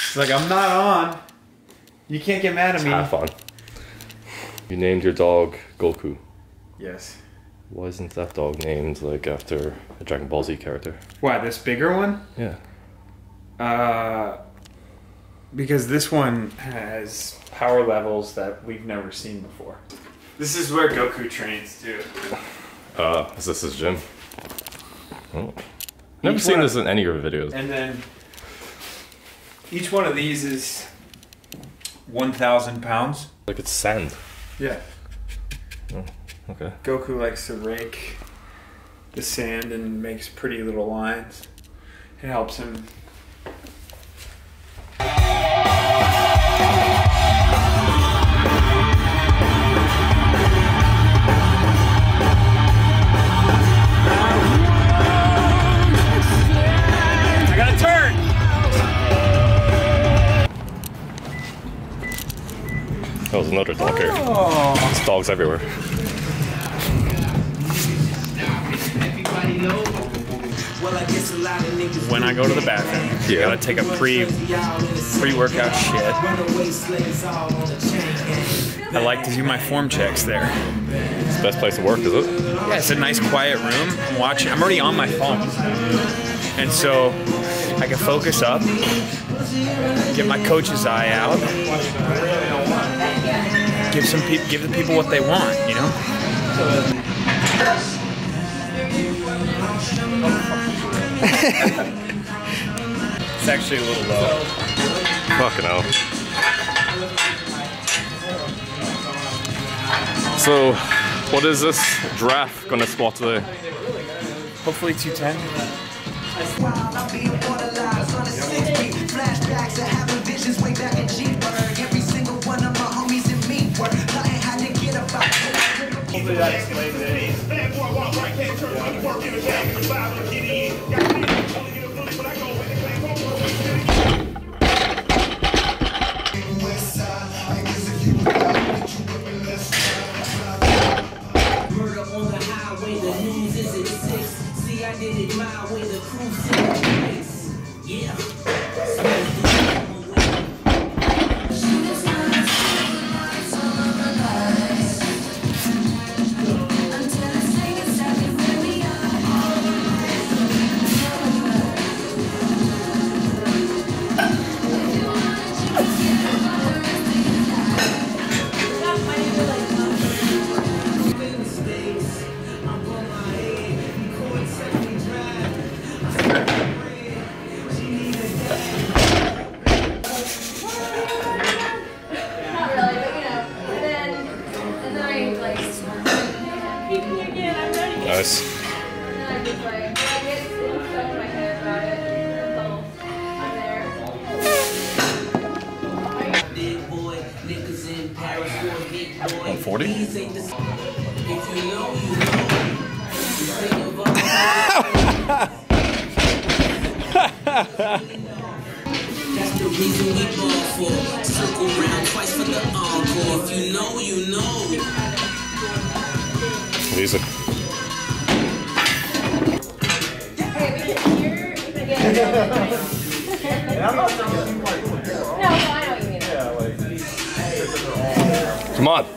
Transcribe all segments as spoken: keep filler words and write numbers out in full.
It's like, I'm not on. You can't get mad at me. Have fun. You named your dog Goku. Yes. Why isn't that dog named like after a Dragon Ball Z character? Why, this bigger one? Yeah. Uh, because this one has power levels that we've never seen before. This is where Goku trains too. Uh, is this his gym? Oh. Never Each seen one- this in any of your videos. And then each one of these is one thousand pounds. Like it's sand. Yeah. Oh, okay. Goku likes to rake the sand and makes pretty little lines. It helps him. I gotta turn! That was another dog here. Oh. There's dogs everywhere. When I go to the bathroom, Yeah. I gotta take a pre pre-workout shit. I like to do my form checks there. It's the best place to work, is it? Yeah, it's a nice quiet room. I'm watching. I'm already on my phone, and so I can focus up, get my coach's eye out, give some people, give the people what they want, you know. It's actually a little low. Fucking hell. So, what is this giraffe gonna squat today? Hopefully two ten. Hopefully that explains it. Nice. one forty? That's the reason we ball for. Circle round twice for the encore. If you know, you know. Music. Come on.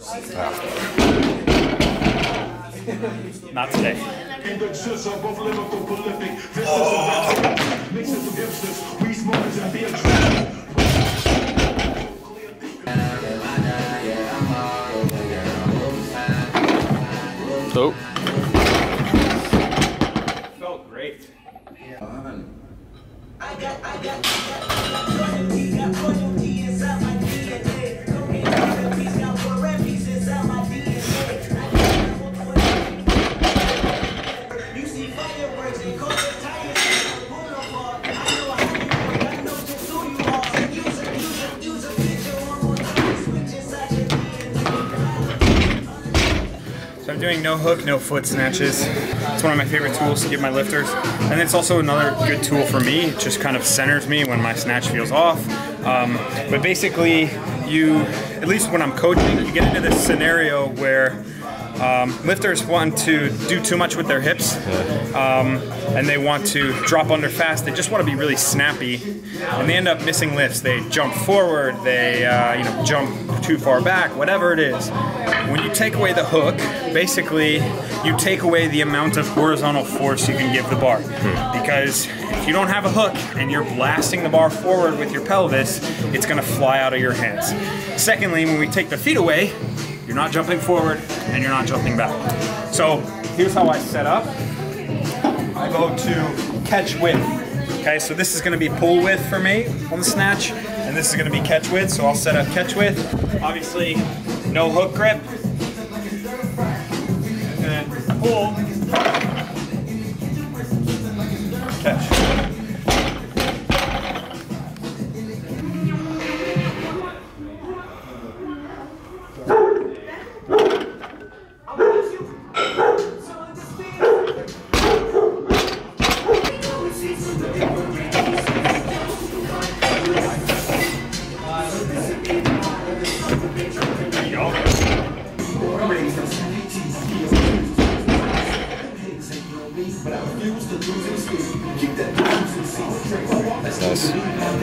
Not today. Oh. Felt great. I got, I got, So I'm doing no hook, no foot snatches. It's one of my favorite tools to get my lifters. And it's also another good tool for me. It just kind of centers me when my snatch feels off. Um, but basically, you, at least when I'm coaching, you get into this scenario where Um, lifters want to do too much with their hips, um, and they want to drop under fast. They just want to be really snappy, and they end up missing lifts. They jump forward, they uh, you know jump too far back, whatever it is. When you take away the hook, basically you take away the amount of horizontal force you can give the bar. Because if you don't have a hook and you're blasting the bar forward with your pelvis, it's going to fly out of your hands. Secondly, when we take the feet away, you're not jumping forward and you're not jumping back. So here's how I set up. I go to catch width. Okay, so this is going to be pull width for me on the snatch, and this is going to be catch width. So I'll set up catch width. Obviously, no hook grip. And then pull. Catch. That's nice.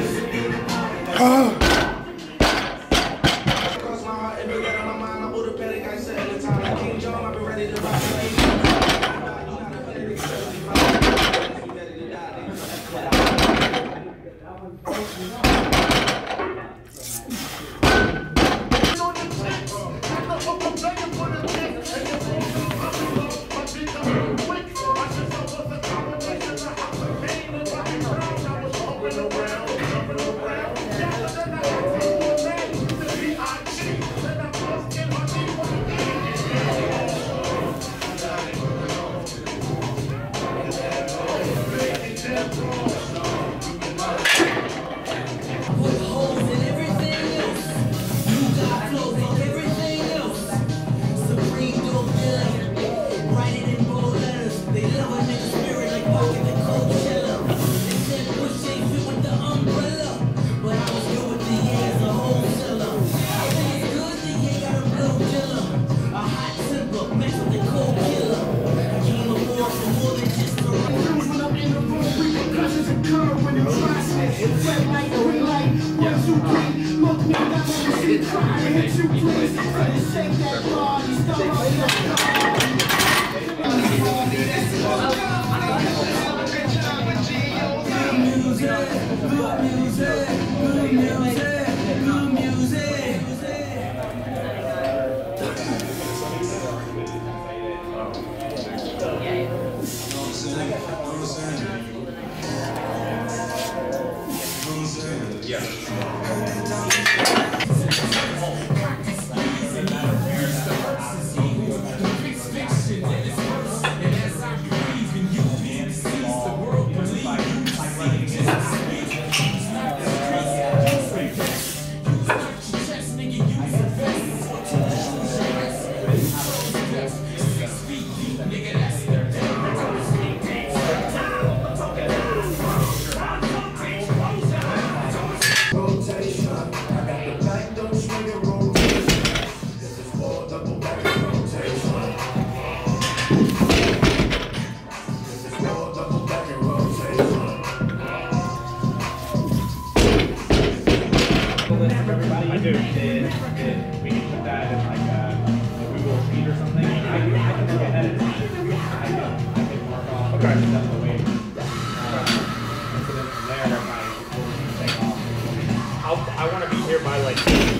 I want to be here by like.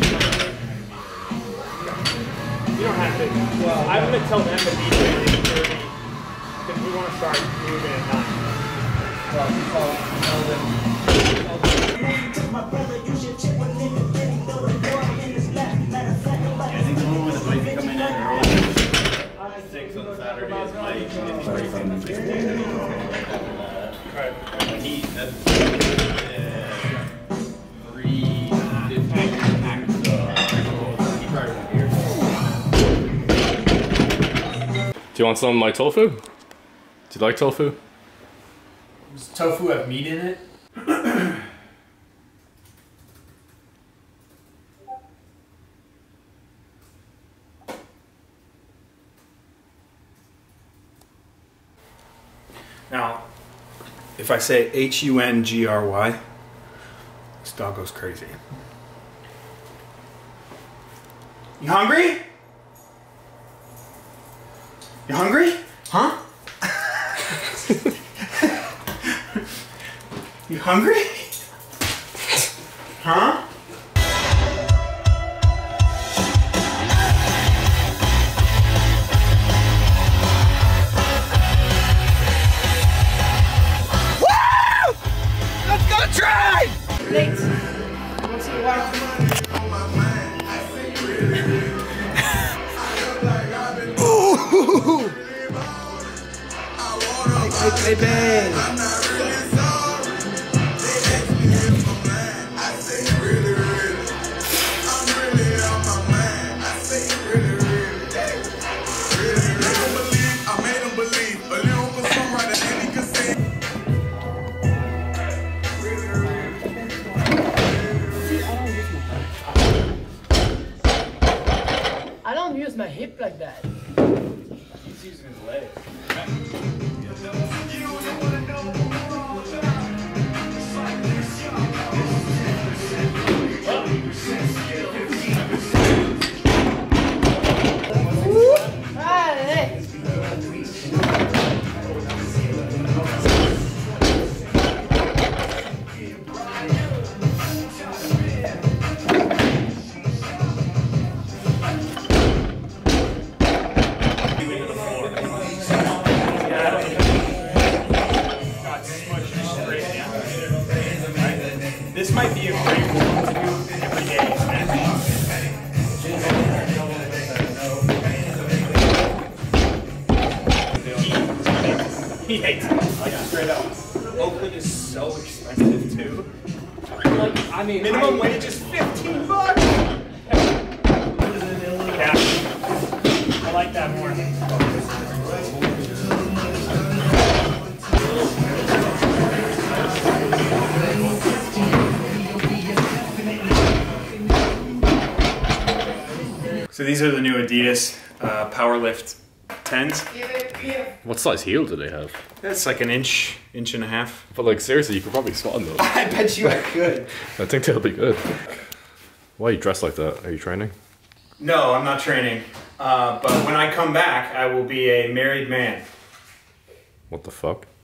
You don't have to. Well, I'm going to tell them to be here at eight thirty because we want to start moving at nine. Well, I'll tell them. I think the one with the bike coming in early, six on Saturday is Mike. Right. When he, that's three fifteen. Do you want some of my tofu? Do you like tofu? Does tofu have meat in it? If I say H U N G R Y, this dog goes crazy. You hungry? You hungry? Huh? You hungry? Huh? Late. Want some water? Ooh! Hey, baby. I don't use my hip like that. He's using his legs. Hey. This might be a great one to do every day. He hates it. Like straight up. Oakland is so expensive too. Like, I mean, Minimum I, wage is fifteen bucks. Yeah. I like that more. So these are the new Adidas uh, Powerlift tens. What size heel do they have? That's like an inch, inch and a half. But like seriously, you could probably squat on those. I bet you I could. I think they'll be good. Why are you dressed like that? Are you training? No, I'm not training. Uh, but when I come back, I will be a married man. What the fuck?